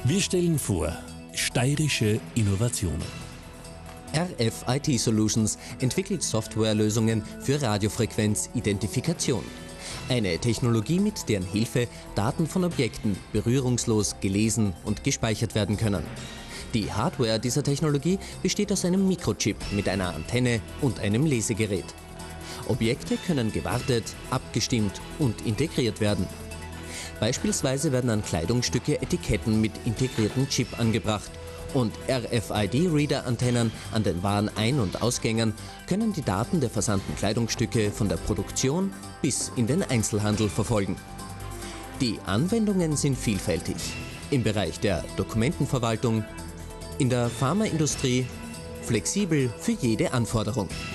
Wir stellen vor, steirische Innovationen. RFIT Solutions entwickelt Softwarelösungen für Radiofrequenzidentifikation. Eine Technologie, mit deren Hilfe Daten von Objekten berührungslos gelesen und gespeichert werden können. Die Hardware dieser Technologie besteht aus einem Mikrochip mit einer Antenne und einem Lesegerät. Objekte können gewartet, abgestimmt und integriert werden. Beispielsweise werden an Kleidungsstücke Etiketten mit integriertem Chip angebracht und RFID-Reader-Antennen an den Warenein- und Ausgängen können die Daten der versandten Kleidungsstücke von der Produktion bis in den Einzelhandel verfolgen. Die Anwendungen sind vielfältig. Im Bereich der Dokumentenverwaltung, in der Pharmaindustrie, flexibel für jede Anforderung.